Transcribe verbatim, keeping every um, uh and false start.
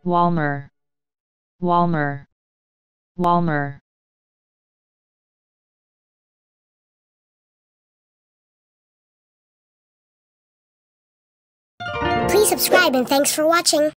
Walmer, Walmer, Walmer. Please subscribe and thanks for watching.